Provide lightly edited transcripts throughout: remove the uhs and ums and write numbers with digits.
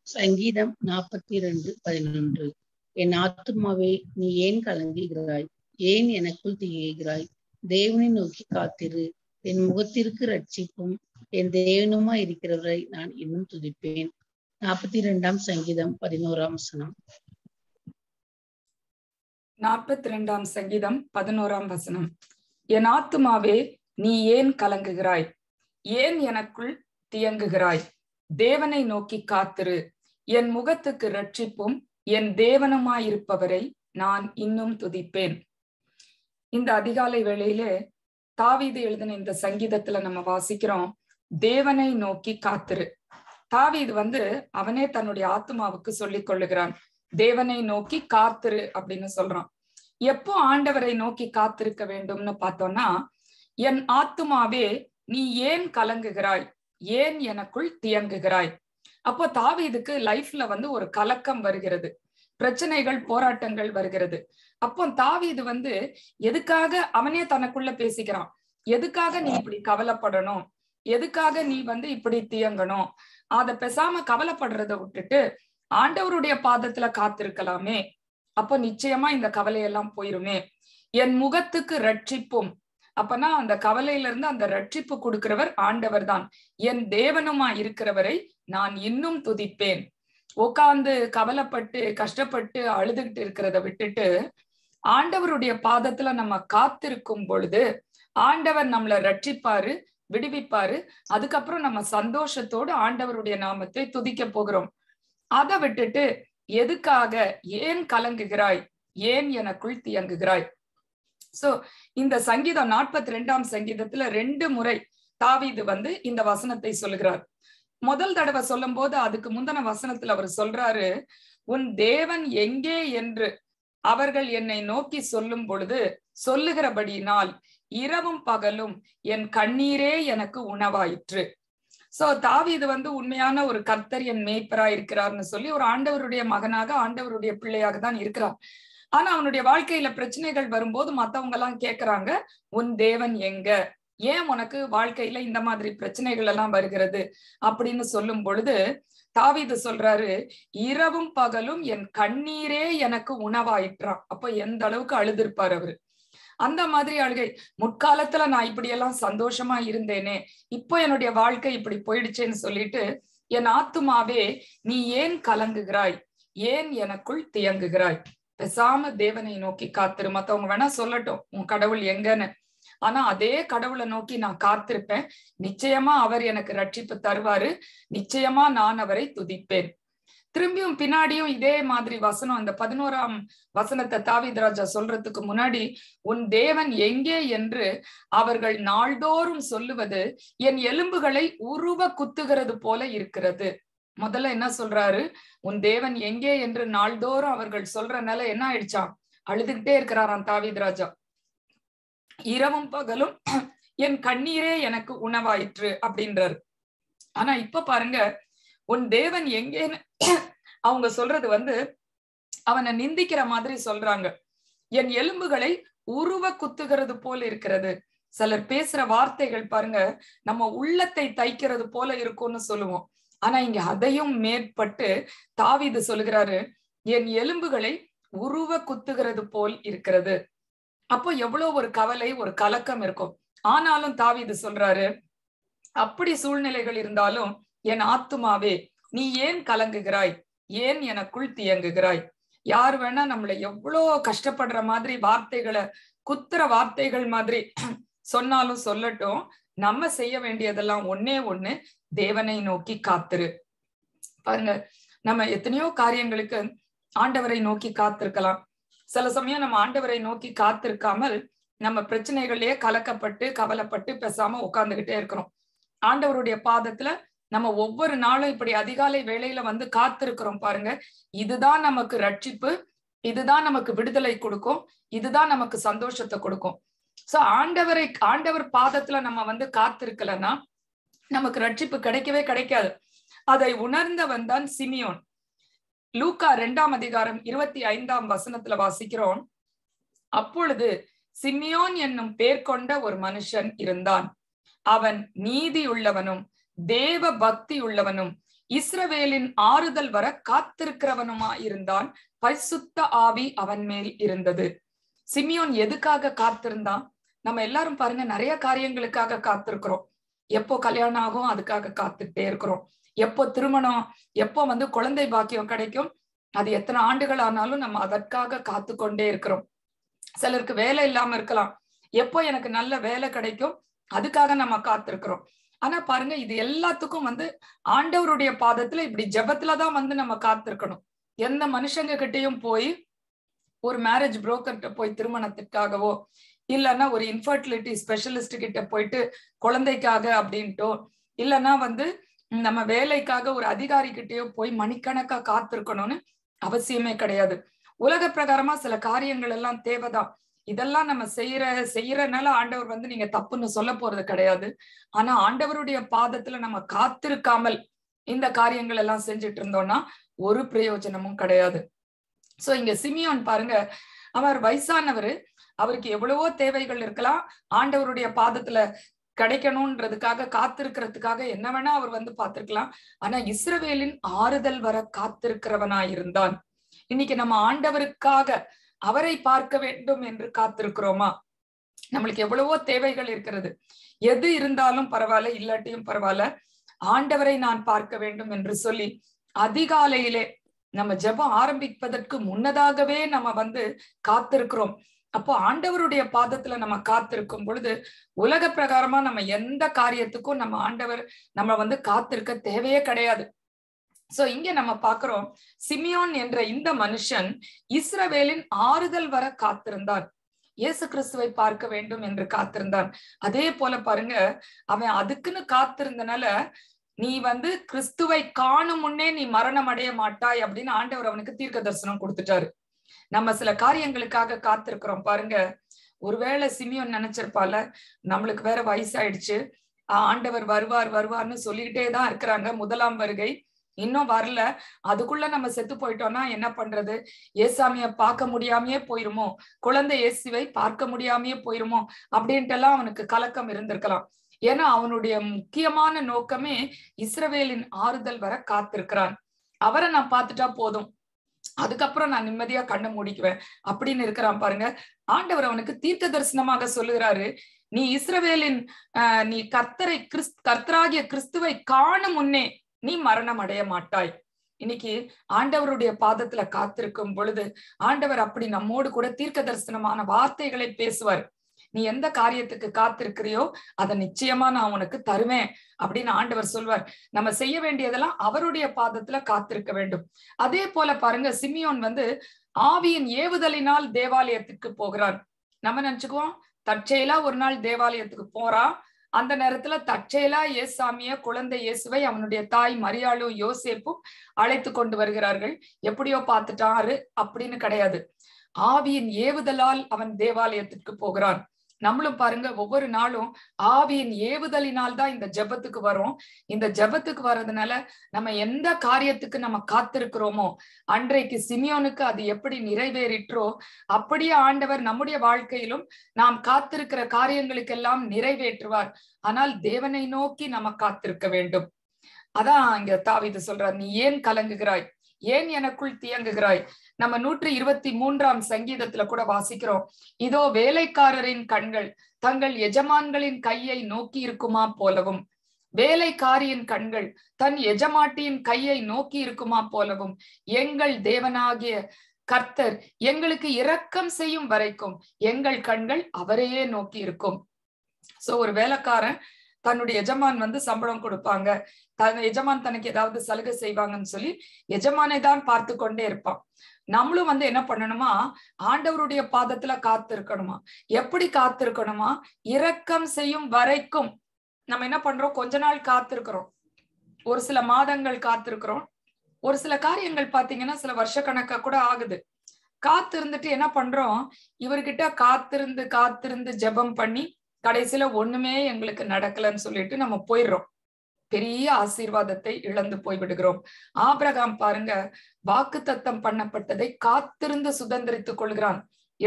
சங்கீதம் 42:11. என் ஆத்துமாவே, நீ ஏன் கலங்குகிறாய்? ஏன் எனக்குள் திகைக்கிறாய்? தேவனை நோக்கி காத்திரு. என் முகத்திற்கு ரட்சிப்பும் என் தேவனுமாய் இருக்கிறவரை நான் இன்னும் துதிப்பேன். 42ஆம் சங்கீதம் 11ஆம் வசனம். 42ஆம் சங்கீதம் 11ஆம் வசனம். என் ஆத்துமாவே, நீ ஏன் கலங்குகிறாய்? ஏன் எனக்குள் தியங்குகிறாய்? தேவனை நோக்கி காத்திரு. என் முகத்துக்கு ரட்சிப்பும் என் தேவனுமாயிருப்பவரை நான் இன்னும் துதிப்பேன். இந்த அதிகாலை வேளையிலே தாவீது எழுதின இந்த சங்கீதத்துல நம்ம வாசிக்கிறோம், தேவனை நோக்கி காத்திரு. தாவீது அவனே தன்னுடைய ஆத்துமாவுக்கு சொல்லிக் கொள்ளுகிறான், தேவனை நோக்கி காத்திரு அப்படின்னு சொல்றான். எப்போ ஆண்டவரை நோக்கி காத்திருக்க வேண்டும்னு பார்த்தோம்னா, என் ஆத்துமாவே, நீ ஏன் கலங்குகிறாய்? ஏன் எனக்குள் தியங்குகிறாய்? அப்போ தாவீதுக்கு லைஃப்ல ஒரு கலக்கம் வருகிறது, பிரச்சனைகள், போராட்டங்கள் வருகிறது. அப்போ தாவீது எதுக்காக அவனே தனக்குள்ள பேசிக்கிறான், எதுக்காக நீ இப்படி கவலைப்படணும், எதுக்காக நீ இப்படி தியங்கணும், அத பேசாம கவலைப்படுறத விட்டுட்டு ஆண்டவருடைய பாதத்துல காத்திருக்கலாமே, அப்போ நிச்சயமா இந்த கவலையெல்லாம் போயிருமே. என் முகத்துக்கு ரட்சிப்பும், அப்பனா அந்த கவலையில இருந்து அந்த ரட்சிப்பு கொடுக்கிறவர் ஆண்டவர் தான். என் தேவனுமா இருக்கிறவரை நான் இன்னும் துதிப்பேன். உட்கார்ந்து கவலைப்பட்டு கஷ்டப்பட்டு அழுதுகிட்டு இருக்கிறத விட்டுட்டு ஆண்டவருடைய பாதத்துல நம்ம காத்திருக்கும் பொழுது ஆண்டவர் நம்மளை ரட்சிப்பாரு, விடுவிப்பாரு. அதுக்கப்புறம் நம்ம சந்தோஷத்தோடு ஆண்டவருடைய நாமத்தை துதிக்க போகிறோம். அதை விட்டுட்டு எதுக்காக, ஏன் கலங்குகிறாய்? ஏன் எனக்குள் தியங்குகிறாய்? சோ இந்த சங்கீதம் 42ஆம் சங்கீதத்துல 2 முறை தாவீது இந்த வசனத்தை சொல்லுகிறார். முதல் தடவை சொல்லும் போது அதுக்கு முந்தின வசனத்துல அவர் சொல்றாரு, உன் தேவன் எங்கே என்று அவர்கள் என்னை நோக்கி சொல்லும் பொழுது சொல்லுகிறபடியினால் இரவும் பகலும் என் கண்ணீரே எனக்கு உணவாயிற்று. சோ தாவீது உண்மையான ஒரு கர்த்தர் என் மேய்ப்பரா இருக்கிறார்னு சொல்லி ஒரு ஆண்டவருடைய மகனாக, ஆண்டவருடைய பிள்ளையாக தான் இருக்கிறார். ஆனா அவனுடைய வாழ்க்கையில பிரச்சனைகள் வரும்போது மத்தவங்க எல்லாம் கேக்குறாங்க, உன் தேவன் எங்க? ஏன் உனக்கு வாழ்க்கையில இந்த மாதிரி பிரச்சனைகள் எல்லாம் வருகிறது அப்படின்னு சொல்லும் பொழுது தாவீது சொல்றாரு, இரவும் பகலும் என் கண்ணீரே எனக்கு உணவாயிற்றான். அப்ப எந்த அளவுக்கு அழுதுருப்பார் அவரு. அந்த மாதிரி அழுகை, முற்காலத்துல நான் இப்படி எல்லாம் சந்தோஷமா இருந்தேனே, இப்போ என்னுடைய வாழ்க்கை இப்படி போயிடுச்சேன்னு சொல்லிட்டு, என் ஆத்துமாவே, நீ ஏன் கலங்குகிறாய்? ஏன் எனக்குள் தியங்குகிறாய்? பேசாம தேவனை நோக்கி காத்திரு. மத்தவங்க வேணா சொல்லட்டும் உன் கடவுள் எங்கன்னு, ஆனா அதே கடவுளை நோக்கி நான் காத்திருப்பேன். நிச்சயமா அவர் எனக்கு ரட்சிப்பு தருவாரு, நிச்சயமா நான் அவரை துதிப்பேன். திரும்பியும் பின்னாடியும் இதே மாதிரி வசனம், அந்த 11ஆம் வசனத்தை தாவீது ராஜா சொல்றதுக்கு முன்னாடி, உன் தேவன் எங்கே என்று அவர்கள் நாள்தோறும் சொல்லுவது என் எலும்புகளை உருவ குத்துகிறது போல இருக்கிறது. முதல்ல என்ன சொல்றாரு, உன் தேவன் எங்கே என்று நாள்தோறும் அவர்கள் சொல்றனால என்ன ஆயிடுச்சான், அழுதுகிட்டே இருக்கிறாராம் தாவீது ராஜா. இரவும் பகலும் என் கண்ணீரே எனக்கு உணவாயிற்று அப்படின்றாரு. ஆனா இப்ப பாருங்க, உன் தேவன் எங்கேன்னு அவங்க சொல்றது அவனை நிந்திக்கிற மாதிரி சொல்றாங்க. என் எலும்புகளை உருவ குத்துகிறது போல இருக்கிறது. சிலர் பேசுற வார்த்தைகள் பாருங்க, நம்ம உள்ளத்தை தைக்கிறது போல இருக்கும்னு சொல்லுவோம். ஆனா இங்க அதையும் மேற்பட்டு தாவீது சொல்லுகிறாரு, என் எலும்புகளை உருவ குத்துகிறது போல் இருக்கிறது. அப்போ எவ்வளவு ஒரு கவலை, ஒரு கலக்கம் இருக்கும். ஆனாலும் தாவீது சொல்றாரு, அப்படி சூழ்நிலைகள் இருந்தாலும் என் ஆத்துமாவே, நீ ஏன் கலங்குகிறாய்? ஏன் எனக்குள் தியங்குகிறாய்? யார் வேணா நம்மளை எவ்வளோ கஷ்டப்படுற மாதிரி வார்த்தைகளை, குத்துற வார்த்தைகள் மாதிரி சொன்னாலும் சொல்லட்டும், நம்ம செய்ய வேண்டியதெல்லாம் ஒன்னே ஒண்ணு, தேவனை நோக்கி காத்திரு. பாருங்க, நம்ம எத்தனையோ காரியங்களுக்கு ஆண்டவரை நோக்கி காத்திருக்கலாம். சில சமயம் நம்ம ஆண்டவரை நோக்கி காத்திருக்காமல் நம்ம பிரச்சனைகளே கலக்கப்பட்டு கவலைப்பட்டு பேசாம உட்கார்ந்துகிட்டே இருக்கிறோம். ஆண்டவருடைய பாதத்துல நம்ம ஒவ்வொரு நாளும் இப்படி அதிகாலை வேளையில காத்திருக்கிறோம் பாருங்க. இதுதான் நமக்கு ரட்சிப்பு, இதுதான் நமக்கு விடுதலை கொடுக்கும், இதுதான் நமக்கு சந்தோஷத்தை கொடுக்கும். சோ ஆண்டவர் பாதத்துல நம்ம காத்திருக்கலன்னா நமக்கு ரட்சிப்பு கிடைக்கவே கிடைக்காது. அதை உணர்ந்தவன் தான் சிமியோன். லூக்கா 2ஆம் அதிகாரம் 25ஆம் வசனத்துல வாசிக்கிறோம், அப்பொழுது சிமியோன் என்னும் பேர் கொண்ட ஒரு மனுஷன் இருந்தான். அவன் நீதி உள்ளவனும் தேவ பக்தி உள்ளவனும் இஸ்ரவேலின் ஆறுதல் வர காத்திருக்கிறவனுமா இருந்தான். பரிசுத்த ஆவி அவன் மேல் இருந்தது. சிமியோன் எதுக்காக காத்திருந்தான்? நம்ம எல்லாரும் பாருங்க, நிறைய காரியங்களுக்காக காத்திருக்கிறோம். எப்போ கல்யாணம் ஆகும் அதுக்காக காத்துட்டே இருக்கிறோம். எப்போ திருமணம், எப்போ குழந்தை பாக்கியம் கிடைக்கும், அது எத்தனை ஆண்டுகள் ஆனாலும் நம்ம அதற்காக காத்து கொண்டே இருக்கிறோம். சிலருக்கு வேலை இல்லாம இருக்கலாம், எப்போ எனக்கு நல்ல வேலை கிடைக்கும் அதுக்காக நம்ம காத்திருக்கிறோம். ஆனா பாருங்க, இது எல்லாத்துக்கும் ஆண்டவருடைய பாதத்துல இப்படி ஜெபத்துலதான் நம்ம காத்திருக்கணும். எந்த மனுஷங்க கிட்டையும் போய் ஒரு மேரேஜ் புரோக்கர்கிட்ட போய் திருமணத்திற்காகவோ, இல்லைன்னா ஒரு இன்ஃபர்டிலிட்டி ஸ்பெஷலிஸ்ட் கிட்ட போயிட்டு குழந்தைக்காக அப்படின்ட்டோ, இல்லைன்னா நம்ம வேலைக்காக ஒரு அதிகாரி கிட்டயோ போய் மணிக்கணக்கா காத்திருக்கணும்னு அவசியமே கிடையாது. உலக பிரகாரமா சில காரியங்கள் எல்லாம் தேவைதான். இதெல்லாம் நம்ம செய்யறனால ஆண்டவர் நீங்க தப்புன்னு சொல்ல போறது கிடையாது. ஆனா ஆண்டவருடைய பாதத்துல நம்ம காத்திருக்காமல் இந்த காரியங்கள் எல்லாம் செஞ்சுட்டு இருந்தோம்னா ஒரு பிரயோஜனமும் கிடையாது. சோ இங்க சிமியோன் பாருங்க, அவர் வயசானவர், அவருக்கு எவ்வளவோ தேவைகள் இருக்கலாம். ஆண்டவருடைய பாதத்துல கிடைக்கணும்ன்றதுக்காக காத்திருக்கிறதுக்காக என்ன வேணா அவர் பார்த்திருக்கலாம். ஆனா இஸ்ரவேலின் ஆறுதல் வர காத்திருக்கிறவனாயிருந்தான். இன்னைக்கு நம்ம ஆண்டவருக்காக அவரை பார்க்க வேண்டும் என்று காத்திருக்கிறோமா? நம்மளுக்கு எவ்வளவோ தேவைகள் இருக்கிறது. எது இருந்தாலும் பரவாயில்ல, இல்லாட்டியும் பரவாயில்ல, ஆண்டவரை நான் பார்க்க வேண்டும் என்று சொல்லி அதிகாலையிலே நம்ம ஜெபம் ஆரம்பிப்பதற்கு முன்னதாகவே நம்ம காத்திருக்கிறோம். அப்போ ஆண்டவருடைய பாதத்துல நம்ம காத்திருக்கும் பொழுது உலக பிரகாரமா நம்ம எந்த காரியத்துக்கும் நம்ம ஆண்டவர் நம்ம காத்திருக்க தேவையே கிடையாது. சோ இங்க நம்ம பாக்குறோம், சிமியோன் என்ற இந்த மனுஷன் இஸ்ரவேலின் ஆறுதல் வர காத்திருந்தான். இயேசு கிறிஸ்துவை பார்க்க வேண்டும் என்று காத்திருந்தான். அதே போல பாருங்க, அவன் அதுக்குன்னு காத்திருந்தனால நீ கிறிஸ்துவை காணும் முன்னே நீ மரணம் அடைய மாட்டாய் அப்படின்னு ஆண்டவர் அவனுக்கு தீர்க்க தரிசனம் கொடுத்துட்டாரு. நம்ம சில காரியங்களுக்காக காத்திருக்கிறோம் பாருங்க. ஒருவேளை சிமியோன் நினைச்சிருப்பால, நம்மளுக்கு வேற வயசாயிடுச்சு, ஆண்டவர் வருவார்னு சொல்லிக்கிட்டே தான் இருக்கிறாங்க, முதலாம் வருகை இன்னும் வரல, அதுக்குள்ள நம்ம செத்து போயிட்டோம்னா என்ன பண்றது, ஏசாமிய பார்க்க முடியாமையே போயிருமோ, குழந்தை இயேசுவை பார்க்க முடியாமையே போயிருமோ அப்படின்ட்டு எல்லாம் அவனுக்கு கலக்கம் இருந்திருக்கலாம். ஏன்னா அவனுடைய முக்கியமான நோக்கமே இஸ்ரவேலின் ஆறுதல் வர காத்திருக்கிறான். அவரை நான் பார்த்துட்டா போதும், அதுக்கப்புறம் நான் நிம்மதியா கண்ணை மூடிக்குவேன் அப்படின்னு இருக்கிறான் பாருங்க. ஆண்டவர் அவனுக்கு தீர்க்க தரிசனமாக சொல்லுகிறாரு, நீ இஸ்ரவேலின் நீ கர்த்தராகிய கிறிஸ்துவை காணும் முன்னே நீ மரணம் அடைய மாட்டாய். இன்னைக்கு ஆண்டவருடைய பாதத்துல காத்திருக்கும் பொழுது ஆண்டவர் அப்படி நம்மோடு கூட தீர்க்க தரிசனமான வார்த்தைகளை பேசுவார். நீ எந்த காரியத்துக்கு காத்திருக்கிறியோ அதை நிச்சயமா நான் உனக்கு தருவேன் அப்படின்னு ஆண்டவர் சொல்வார். நம்ம செய்ய வேண்டியதெல்லாம் அவருடைய பாதத்துல காத்திருக்க வேண்டும். அதே போல பாருங்க, சிமியோன் ஆவியின் ஏவுதலினால் தேவாலயத்துக்கு போகிறான். நம்ம நினைச்சுக்குவோம் தற்செயலா ஒரு நாள் தேவாலயத்துக்கு போறான், அந்த நேரத்துல தற்செயலா ஏசாமிய குழந்தை இயேசுவை அவனுடைய தாய் மரியாளும் யோசேப்பும் அழைத்து கொண்டு வருகிறார்கள், எப்படியோ பார்த்துட்டாரு அப்படின்னு கிடையாது. ஆவியின் ஏவுதலால் அவன் தேவாலயத்திற்கு போகிறான். நம்மளும் பாருங்க, ஒவ்வொரு நாளும் ஆவியின் ஏவுதலினால் தான் இந்த ஜெபத்துக்கு வரும். இந்த ஜெபத்துக்கு வர்றதுனால நம்ம எந்த காரியத்துக்கு நம்ம காத்திருக்கிறோமோ, அன்றைக்கு சிமியோனுக்கு அது எப்படி நிறைவேறிற்றோ அப்படியே ஆண்டவர் நம்முடைய வாழ்க்கையிலும் நாம் காத்திருக்கிற காரியங்களுக்கெல்லாம் நிறைவேற்றுவார். ஆனால் தேவனை நோக்கி நம்ம காத்திருக்க வேண்டும். அதான் இங்க தாவீது சொல்றார், நீ ஏன் கலங்குகிறாய், ஏன் எனக்குள் தியங்குகிறாய். நம்ம 123ஆம் சங்கீதத்துல கூட வாசிக்கிறோம், இதோ வேலைக்காரரின் கண்கள் தங்கள் எஜமான்களின் கையை நோக்கி இருக்குமா போலவும், வேலைக்காரியின் கண்கள் தன் எஜமாட்டியின் கையை நோக்கி இருக்குமா போலவும் எங்கள் தேவனாகிய கர்த்தர் எங்களுக்கு இரக்கம் செய்யும் வரைக்கும் எங்கள் கண்கள் அவரையே நோக்கி இருக்கும். சோ ஒரு வேலைக்காரன் தன்னுடைய எஜமான் சம்பளம் கொடுப்பாங்க, எஜமான் தனக்கு ஏதாவது சலுகை செய்வாங்கன்னு சொல்லி எஜமானை தான் பார்த்து கொண்டே இருப்பான். நம்மளும் என்ன பண்ணணுமா, ஆண்டவருடைய பாதத்துல காத்திருக்கணுமா. எப்படி காத்திருக்கணுமா, இரக்கம் செய்யும் வரைக்கும். நம்ம என்ன பண்றோம், கொஞ்ச நாள் காத்திருக்கிறோம், ஒரு சில மாதங்கள் காத்திருக்கிறோம், ஒரு சில காரியங்கள் பாத்தீங்கன்னா சில வருஷ கணக்கா கூட ஆகுது. காத்திருந்துட்டு என்ன பண்றோம், இவர்கிட்ட காத்திருந்து ஜெபம் பண்ணி கடைசியில ஒண்ணுமே எங்களுக்கு நடக்கலன்னு சொல்லிட்டு நம்ம போயிடுறோம், பெரிய ஆசீர்வாதத்தை இழந்து போய்விடுகிறோம். ஆபிரகாம் பாருங்க, வாக்குத்தத்தம் பண்ணப்பட்டதை காத்திருந்து சுதந்திரித்துக் கொள்கிறான்.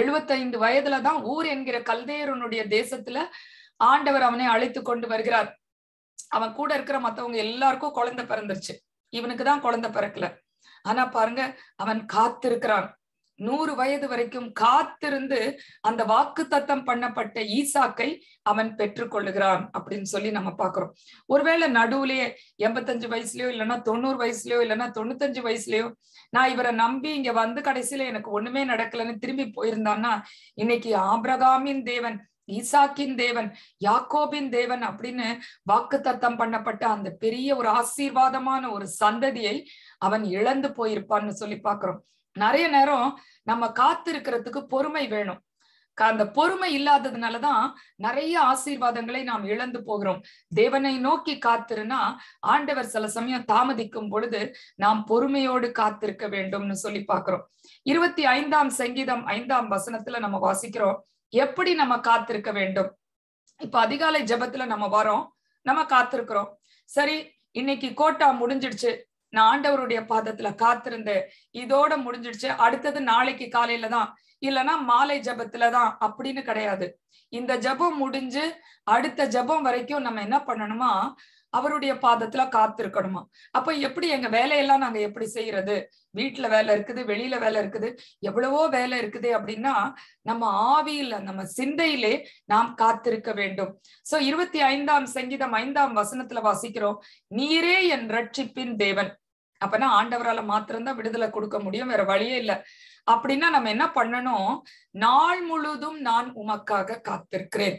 75 வயதுலதான் ஊர் என்கிற கல்தேயருடைய தேசத்துல ஆண்டவர் அவனை அழைத்து கொண்டு வருகிறார். அவன் கூட இருக்கிற மத்தவங்க எல்லாருக்கும் குழந்தை பிறந்துருச்சு. இவனுக்குதான் குழந்தை பிறக்கல. ஆனா பாருங்க, அவன் காத்திருக்கிறான். 100 வயது வரைக்கும் காத்திருந்து அந்த வாக்குத்தத்தம் பண்ணப்பட்ட ஈசாக்கை அவன் பெற்றுக்கொள்ளுகிறான் அப்படின்னு சொல்லி நம்ம பாக்குறோம். ஒருவேளை நடுவுலயே 85 வயசுலயோ இல்லைன்னா 90 வயசுலயோ இல்லைன்னா 95 வயசுலயோ நான் இவரை நம்பி இங்க வந்து கடைசியில எனக்கு ஒண்ணுமே நடக்கலன்னு திரும்பி போயிருந்தான்னா, இன்னைக்கு ஆபிரகாமின் தேவன், ஈசாக்கின் தேவன், யாக்கோபின் தேவன் அப்படின்னு வாக்குத்தத்தம் பண்ணப்பட்ட அந்த பெரிய ஒரு ஆசீர்வாதமான ஒரு சந்ததியை அவன் இழந்து போயிருப்பான்னு சொல்லி பாக்குறோம். நிறைய நேரம் நம்ம காத்திருக்கிறதுக்கு பொறுமை வேணும். அந்த பொறுமை இல்லாததுனாலதான் நிறைய ஆசீர்வாதங்களை நாம் இழந்து போகிறோம். தேவனை நோக்கி காத்திருனா ஆண்டவர் சில சமயம் தாமதிக்கும் பொழுது நாம் பொறுமையோடு காத்திருக்க வேண்டும்னு சொல்லி பாக்குறோம். 25ஆம் சங்கீதம் 5ஆம் வசனத்துல நம்ம வாசிக்கிறோம், எப்படி நம்ம காத்திருக்க வேண்டும். இப்ப அதிகாலை ஜெபத்துல நம்ம வரோம், நம்ம காத்திருக்கிறோம். சரி, இன்னைக்கு கோட்டா முடிஞ்சிடுச்சு, நான் ஆண்டவருடைய பாதத்துல காத்திருந்தேன், இதோட முடிஞ்சிடுச்சு, அடுத்தது நாளைக்கு காலையில தான் இல்லைன்னா மாலை ஜபத்துலதான் அப்படின்னு கிடையாது. இந்த ஜபம் முடிஞ்சு அடுத்த ஜபம் வரைக்கும் நம்ம என்ன பண்ணணுமா, அவருடைய பாதத்துல காத்திருக்கணுமா. அப்ப எப்படி எங்க வேலையெல்லாம் நாங்க எப்படி செய்யறது, வீட்டுல வேலை இருக்குது, வெளியில வேலை இருக்குது, எவ்வளவோ வேலை இருக்குது அப்படின்னா நம்ம ஆவியில நம்ம சிந்தையிலே நாம் காத்திருக்க வேண்டும். சோ 25ஆம் சங்கீதம் 5ஆம் வசனத்துல வாசிக்கிறோம், நீரே என் ரட்சிப்பின் தேவன். அப்பனா ஆண்டவரால மாத்திரம்தான் விடுதலை கொடுக்க முடியும், வேற வழியே இல்லை. அப்படின்னா நம்ம என்ன பண்ணணும், நாள் முழுதும் நான் உமக்காக காத்திருக்கிறேன்.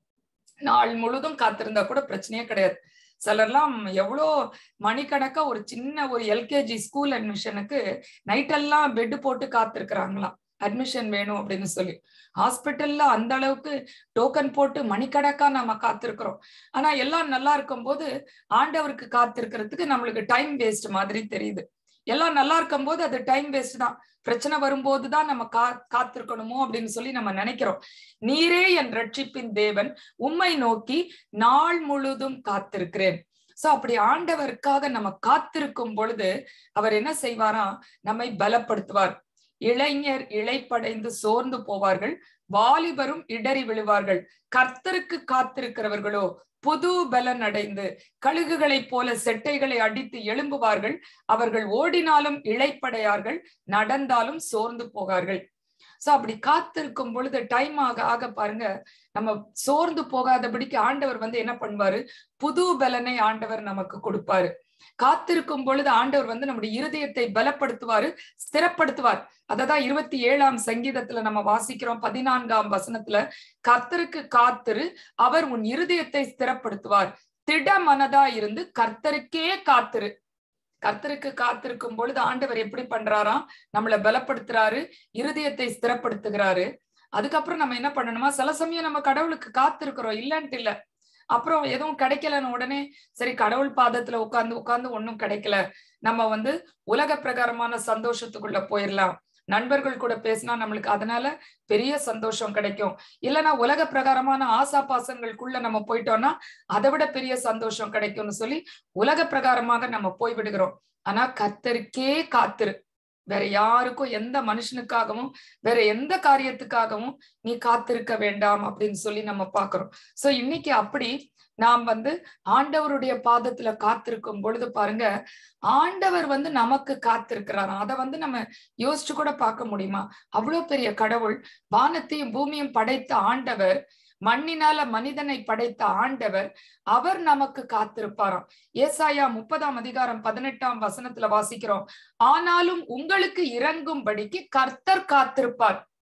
நாள் முழுதும் காத்திருந்தா கூட பிரச்சனையே கிடையாது. சிலர்லாம் எவ்வளோ மணிக்கணக்கா ஒரு சின்ன ஒரு எல்கேஜி ஸ்கூல் அட்மிஷனுக்கு நைட்டெல்லாம் பெட் போட்டு காத்திருக்கிறாங்களாம், அட்மிஷன் வேணும் அப்படின்னு சொல்லி. ஹாஸ்பிட்டல்ல அந்த அளவுக்கு டோக்கன் போட்டு மணிக்கணக்கா நம்ம காத்திருக்கிறோம். ஆனா எல்லாம் நல்லா இருக்கும் போது ஆண்டவருக்கு காத்திருக்கிறதுக்கு நம்மளுக்கு டைம் வேஸ்ட் மாதிரி தெரியுது. எல்லாம் நல்லா இருக்கும் போது அது டைம் வேஸ்ட் தான். பிரச்சனை வரும்போதுதான் நம்ம காத்திருக்கணுமோ அப்படின்னு சொல்லி நம்ம நினைக்கிறோம். நீரே என் ரட்சிப்பின் தேவன், உம்மை நோக்கி நாள் முழுதும் காத்திருக்கிறேன். சோ அப்படி ஆண்டவருக்காக நம்ம காத்திருக்கும் பொழுது அவர் என்ன செய்வாராம், நம்மை பலப்படுத்துவார். இளைஞர் இளைப்படைந்து சோர்ந்து போவார்கள், வாலிபரும் இடறி விழுவார்கள். கர்த்தருக்கு காத்திருக்கிறவர்களோ புது பலன் அடைந்து கழுகுகளைப் போல செட்டைகளை அடித்து எழும்புவார்கள். அவர்கள் ஓடினாலும் இளைப்படையார்கள், நடந்தாலும் சோர்ந்து போகார்கள். சோ அப்படி காத்திருக்கும் பொழுது டைம் ஆக ஆக பாருங்க, நம்ம சோர்ந்து போகாதபடிக்கு ஆண்டவர் என்ன பண்ணுவாரு, புது பலனை ஆண்டவர் நமக்கு கொடுப்பாரு. காத்திருக்கும் பொழுது ஆண்டவர் நம்முடைய இருதயத்தை பலப்படுத்துவாரு, ஸ்திரப்படுத்துவார். அததான் 27ஆம் சங்கீதத்துல நம்ம வாசிக்கிறோம் 14ஆம் வசனத்துல, கர்த்தருக்கு காத்திரு, அவர் உன் இருதயத்தை ஸ்திரப்படுத்துவார். திட மனதா இருந்து கர்த்தருக்கே காத்திரு. கர்த்தருக்கு காத்திருக்கும் பொழுது ஆண்டவர் எப்படி பண்றாராம், நம்மளை பலப்படுத்துறாரு, இருதயத்தை ஸ்திரப்படுத்துகிறாரு. அதுக்கப்புறம் நம்ம என்ன பண்ணணுமா, சில சமயம் நம்ம கடவுளுக்கு காத்திருக்கிறோம், இல்லன்ட்டு இல்ல. அப்புறம் எதுவும் கிடைக்கலன்னு உடனே சரி கடவுள் பாதத்துல உட்கார்ந்து ஒன்னும் கிடைக்கல, நம்ம உலக பிரகாரமான சந்தோஷத்துக்குள்ள போயிடலாம். நண்பர்கள் கூட பேசினா நம்மளுக்கு அதனால பெரிய சந்தோஷம் கிடைக்கும். இல்லைன்னா உலக பிரகாரமான ஆசா பாசங்களுக்குள்ள நம்ம போயிட்டோம்னா அதை விட பெரிய சந்தோஷம் கிடைக்கும்னு சொல்லி உலக பிரகாரமாக நம்ம போய் விடுகிறோம். ஆனா கர்த்தருக்கே காத்திரு. வேற யாருக்கும், எந்த மனுஷனுக்காகவும் வேற எந்த காரியத்துக்காகவும் நீ காத்திருக்க வேண்டாம் அப்படின்னு சொல்லி நம்ம பாக்குறோம். சோ இன்னைக்கு அப்படி நாம் ஆண்டவருடைய பாதத்துல காத்திருக்கும் பொழுது பாருங்க, ஆண்டவர் நமக்கு காத்திருக்கிறார். அதை நம்ம யோசிச்சு கூட பார்க்க முடியுமா? அவ்வளவு பெரிய கடவுள், வானத்தையும் பூமியும் படைத்த ஆண்டவர், மண்ணினால மனிதனை படைத்த ஆண்டவர், அவர் நமக்கு காத்திருப்பாராம். ஏசாயா 30ஆம் அதிகாரம் 18ஆம் வசனத்துல வாசிக்கிறோம், ஆனாலும் உங்களுக்கு இறங்கும்படிக்கு கர்த்தர் காத்திருப்பார்.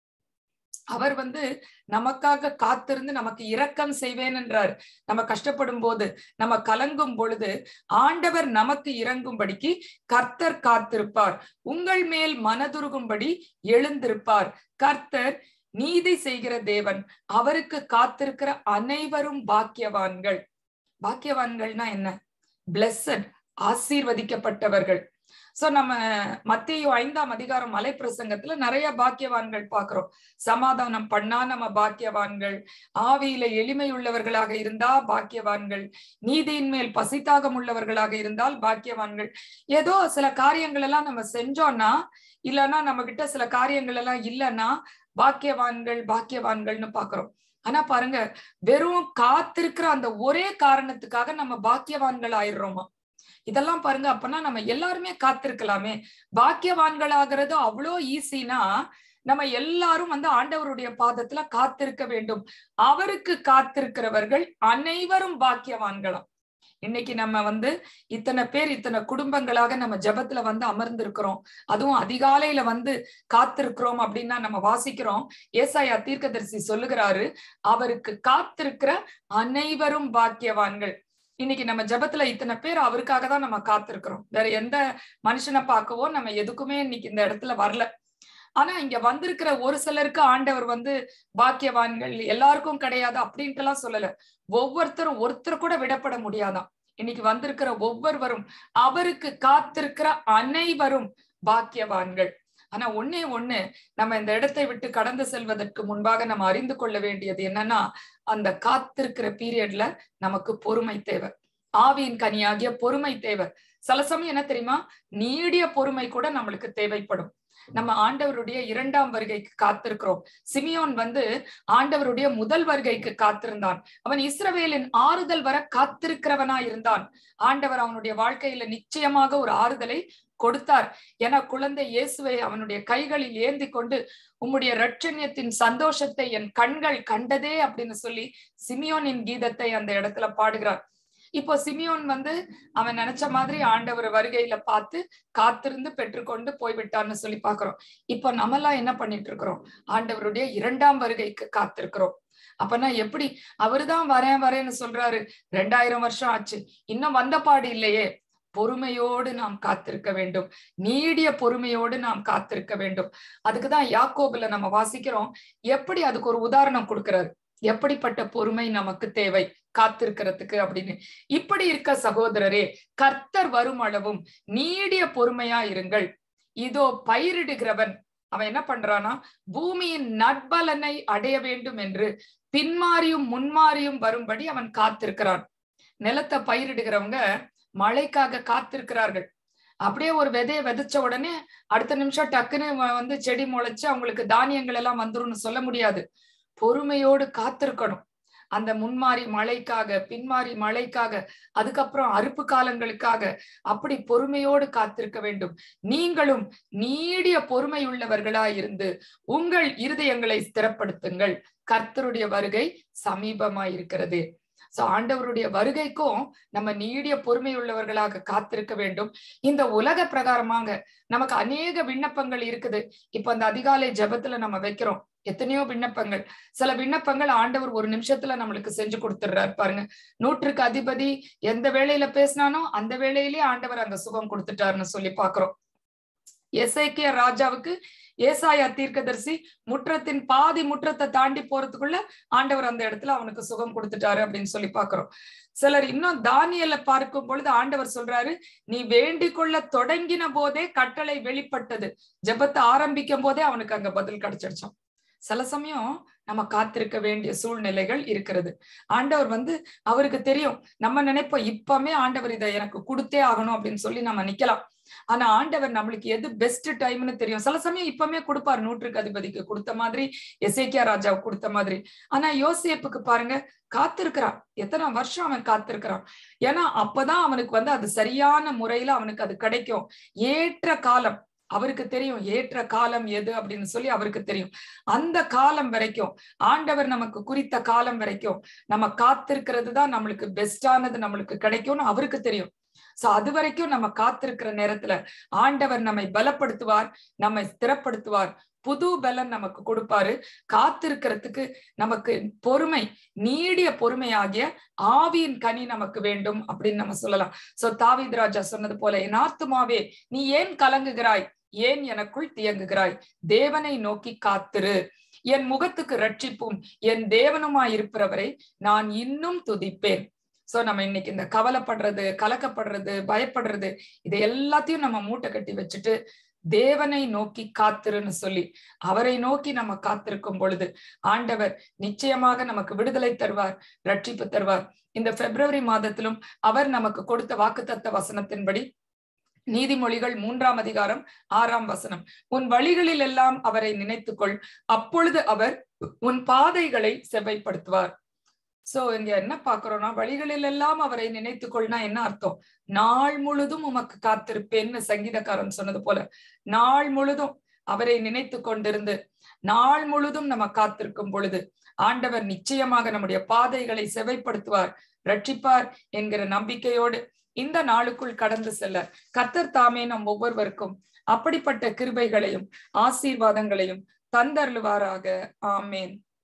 அவர் நமக்காக காத்திருந்து நமக்கு இரக்கம் செய்வேன் என்றார். நம்ம கஷ்டப்படும் போது, நம்ம கலங்கும் பொழுது ஆண்டவர் நமக்கு இறங்கும்படிக்கு கர்த்தர் காத்திருப்பார். உங்கள் மேல் மனதுருகும்படி எழுந்திருப்பார். கர்த்தர் நீதி செய்கிற தேவன், அவருக்கு காத்திருக்கிற அனைவரும் பாக்கியவான்கள். பாக்கியவான்கள்னா என்ன? பிளெஸட், ஆசீர்வதிக்கப்பட்டவர்கள். சோ நம்ம மத்தேயு 5ஆம் அதிகாரம் மலை பிரசங்கத்துல நிறைய பாக்கியவான்கள் பாக்குறோம். சமாதானம் பண்ணா நம்ம பாக்கியவான்கள், ஆவியில எளிமை உள்ளவர்களாக இருந்தா பாக்கியவான்கள், நீதியின் மேல் பசித்தாகம் உள்ளவர்களாக இருந்தால் பாக்கியவான்கள். ஏதோ சில காரியங்கள் எல்லாம் நம்ம செஞ்சோம்னா, இல்லைன்னா நம்ம கிட்ட சில காரியங்கள் எல்லாம் இல்லைன்னா பாக்கியவான்கள் பாக்கியவான்கள்னு பாக்குறோம். ஆனா பாருங்க, வெறும் காத்திருக்கிற அந்த ஒரே காரணத்துக்காக நம்ம பாக்கியவான்கள் ஆயிடுறோமா? இதெல்லாம் பாருங்க. அப்பனா நம்ம எல்லாருமே காத்திருக்கலாமே. பாக்கியவான்களாகிறது அவ்வளோ ஈஸினா நம்ம எல்லாரும் ஆண்டவருடைய பாதத்துல காத்திருக்க வேண்டும். அவருக்கு காத்திருக்கிறவர்கள் அனைவரும் பாக்கியவான்களாம். இன்னைக்கு நம்ம இத்தனை பேர் இத்தனை குடும்பங்களாக நம்ம ஜெபத்துல அமர்ந்திருக்கிறோம். அதுவும் அதிகாலையில காத்திருக்கிறோம் அப்படின்னா நம்ம வாசிக்கிறோம். ஏசாயா தீர்க்கதரிசி சொல்லுகிறாரு, அவருக்கு காத்திருக்கிற அனைவரும் பாக்கியவான்கள். இன்னைக்கு நம்ம ஜெபத்துல இத்தனை பேர் அவருக்காக தான் நம்ம காத்திருக்கிறோம். வேற எந்த மனுஷனை பார்க்கவோ நம்ம எதுக்குமே இன்னைக்கு இந்த இடத்துல வரல. ஆனா இங்க வந்திருக்கிற ஒரு சிலருக்கு ஆண்டவர் பாக்கியவான்கள், எல்லாருக்கும் கிடையாது அப்படின்ட்டு எல்லாம் சொல்லல. ஒவ்வொருத்தரும் ஒருத்தர் கூட விடப்பட முடியாதான். இன்னைக்கு வந்திருக்கிற ஒவ்வொருவரும் அவருக்கு காத்திருக்கிற அனைவரும் பாக்கியவான்கள். ஆனா ஒண்ணே ஒண்ணு, நம்ம இந்த இடத்தை விட்டு கடந்து செல்வதற்கு முன்பாக நம்ம அறிந்து கொள்ள வேண்டியது என்னன்னா, அந்த காத்திருக்கிற பீரியட்ல நமக்கு பொறுமை தேவை. ஆவியின் கனியாகிய பொறுமை தேவை. சில சமயம் என்ன தெரியுமா, நீடிய பொறுமை கூட நம்மளுக்கு தேவைப்படும். நம்ம ஆண்டவருடைய 2ஆம் வருகைக்கு காத்திருக்கிறோம். சிமியோன் ஆண்டவருடைய முதல் வருகைக்கு காத்திருந்தான். அவன் இஸ்ரவேலின் ஆறுதல் வர காத்திருக்கிறவனா இருந்தான். ஆண்டவர் அவனுடைய வாழ்க்கையில நிச்சயமாக ஒரு ஆறுதலை கொடுத்தார். என குழந்தை இயேசுவை அவனுடைய கைகளில் ஏந்தி கொண்டு, உம்முடைய இரட்சண்யத்தின் சந்தோஷத்தை என் கண்கள் கண்டதே அப்படின்னு சொல்லி சிமியோனின் கீதத்தை அந்த இடத்துல பாடுகிறார். இப்போ சிமியோன் அவன் நினைச்ச மாதிரி ஆண்டவர் வருகையில பார்த்து காத்திருந்து பெற்றுக்கொண்டு போய்விட்டான்னு சொல்லி பாக்குறோம். இப்போ நம்மெல்லாம் என்ன பண்ணிட்டு இருக்கிறோம், ஆண்டவருடைய 2ஆம் வருகைக்கு காத்திருக்கிறோம். அப்பனா எப்படி, அவருதான் வரேன்னு சொல்றாரு, 2000 வருஷம் ஆச்சு, இன்னும் வந்த பாடு இல்லையே. பொறுமையோடு நாம் காத்திருக்க வேண்டும். நீடிய பொறுமையோடு நாம் காத்திருக்க வேண்டும். அதுக்குதான் யாக்கோபுல நம்ம வாசிக்கிறோம், எப்படி அதுக்கு ஒரு உதாரணம் கொடுக்கிறாரு, எப்படிப்பட்ட பொறுமை நமக்கு தேவை காத்திருக்கிறதுக்கு அப்படின்னு. இப்படி இருக்க சகோதரரே, கர்த்தர் வரும் அளவும் நீடிய பொறுமையா இருங்கள். இதோ பயிரிடுகிறவன் அவன் என்ன பண்றானா, பூமியின் நற்பலனை அடைய வேண்டும் என்று பின்மாறியும் முன்மாறியும் வரும்படி அவன் காத்திருக்கிறான். நிலத்தை பயிரிடுகிறவங்க மழைக்காக காத்திருக்கிறார்கள். அப்படியே ஒரு விதைய விதைச்ச உடனே அடுத்த நிமிஷம் டக்குன்னு செடி முளைச்சு அவங்களுக்கு தானியங்கள் எல்லாம் வந்துரும்னு சொல்ல முடியாது. பொறுமையோடு காத்திருக்கணும். அந்த முன்மாறி மழைக்காக, பின்மாறி மழைக்காக, அதுக்கப்புறம் அறுப்பு காலங்களுக்காக அப்படி பொறுமையோடு காத்திருக்க வேண்டும். நீங்களும் நீடிய பொறுமை உள்ளவர்களாய் இருந்து உங்கள் இருதயங்களை ஸ்திரப்படுத்துங்கள். கர்த்தருடைய வருகை சமீபமாய் இருக்கிறது. சோ ஆண்டவருடைய வருகைக்கும் நம்ம நீடிய பொறுமை உள்ளவர்களாக காத்திருக்க வேண்டும். இந்த உலக பிரகாரமாக நமக்கு அநேக விண்ணப்பங்கள் இருக்குது. இப்ப அந்த அதிகாலை ஜெபத்துல நம்ம வைக்கிறோம் எத்தனையோ விண்ணப்பங்கள். சில விண்ணப்பங்கள் ஆண்டவர் ஒரு நிமிஷத்துல நம்மளுக்கு செஞ்சு கொடுத்துடுறாரு பாருங்க. 100க்கு அதிபதி எந்த வேளையில பேசினானோ அந்த வேளையிலேயே ஆண்டவர் அங்க சுகம் கொடுத்துட்டாருன்னு சொல்லி பாக்குறோம். எசேக்கியா ராஜாவுக்கு ஏசாயா தீர்க்கதரிசி முற்றத்தின் பாதி முற்றத்தை தாண்டி போறதுக்குள்ள ஆண்டவர் அந்த இடத்துல அவனுக்கு சுகம் கொடுத்துட்டாரு அப்படின்னு சொல்லி பாக்குறோம். சிலர் இன்னும் தானியேலை பார்க்கும் பொழுது ஆண்டவர் சொல்றாரு, நீ வேண்டிக் கொள்ள தொடங்கின போதே கட்டளை வெளிப்பட்டது, ஜெபத்தை ஆரம்பிக்கும் போதே அவனுக்கு அங்க பதில் கிடைச்சிடுச்சான். சில சமயம் நம்ம காத்திருக்க வேண்டிய சூழ்நிலைகள் இருக்கிறது. ஆண்டவர் அவருக்கு தெரியும். நம்ம நினைப்போம் இப்பமே ஆண்டவர் இதை எனக்கு கொடுத்தே ஆகணும் அப்படின்னு சொல்லி நம்ம நிக்கலாம். ஆனா ஆண்டவர் நம்மளுக்கு எது பெஸ்ட் டைம்னு தெரியும். சில சமயம் இப்பமே கொடுப்பாரு, 100க்கு அதிபதிக்கு கொடுத்த மாதிரி, எசேக்கியா ராஜாவுக்கு கொடுத்த மாதிரி. ஆனா யோசேப்புக்கு பாருங்க, காத்திருக்கிறான். எத்தனை வருஷம் அவன் காத்திருக்கிறான். ஏன்னா அப்பதான் அவனுக்கு அது சரியான முறையில அவனுக்கு அது கிடைக்கும். ஏற்ற காலம் அவருக்கு தெரியும். ஏற்ற காலம் எது அப்படின்னு சொல்லி அவருக்கு தெரியும். அந்த காலம் வரைக்கும், ஆண்டவர் நமக்கு குறித்த காலம் வரைக்கும் நம்ம காத்திருக்கிறது தான் நம்மளுக்கு பெஸ்டானது நம்மளுக்கு கிடைக்கும்னு அவருக்கு தெரியும். சோ அது வரைக்கும் நம்ம காத்திருக்கிற நேரத்துல ஆண்டவர் நம்மை பலப்படுத்துவார், நம்மை ஸ்திரப்படுத்துவார், புது பலன் நமக்கு கொடுப்பாரு. காத்திருக்கிறதுக்கு நமக்கு பொறுமை, நீடிய பொறுமையாகிய ஆவியின் கனி நமக்கு வேண்டும் அப்படின்னு நம்ம சொல்லலாம். சோ தாவீது ராஜா சொன்னது போல, என் ஆத்துமாவே நீ ஏன் கலங்குகிறாய், ஏன் எனக்குள் தியங்குகிறாய், தேவனை நோக்கி காத்திரு, என் முகத்துக்கு ரட்சிப்பும் என் தேவனுமாய் இருப்பவரை நான் இன்னும் துதிப்பேன். சோ நம்ம இன்னைக்கு இந்த கவலைப்படுறது, கலக்கப்படுறது, பயப்படுறது, இது எல்லாத்தையும் நம்ம மூட்டை கட்டி வச்சுட்டு தேவனை நோக்கி காத்திருன்னு சொல்லி அவரை நோக்கி நம்ம காத்திருக்கும் பொழுது ஆண்டவர் நிச்சயமாக நமக்கு விடுதலை தருவார், ரட்சிப்பு தருவார். இந்த பிப்ரவரி மாதத்திலும் அவர் நமக்கு கொடுத்த வாக்குத்தத்த வசனத்தின்படி நீதிமொழிகள் 3ஆம் அதிகாரம் 6ஆம் வசனம், உன் வழிகளில் எல்லாம் அவரை நினைத்துக்கொள், அப்பொழுது அவர் உன் பாதைகளை செவ்வைப்படுத்துவார். சோ இங்க என்ன பாக்குறோம்னா, வழிகளில் எல்லாம் அவரை நினைத்துக்கொள்னா என்ன அர்த்தம்? நாள் முழுதும் உமக்கு காத்திருப்பேன்னு சங்கீதக்காரன் சொன்னது போல, நாள் முழுதும் அவரை நினைத்து கொண்டிருந்து நாள் முழுதும் நம்ம காத்திருக்கும் பொழுது ஆண்டவர் நிச்சயமாக நம்முடைய பாதைகளை செவைப்படுத்துவார், ரட்சிப்பார் என்கிற நம்பிக்கையோடு இந்த நாளுக்குள் கடந்து செல்ல கர்த்தர் தாமே நம் ஒவ்வொருவருக்கும் அப்படிப்பட்ட கிருபைகளையும் ஆசீர்வாதங்களையும் தந்தருளுவாராக. ஆமேன்.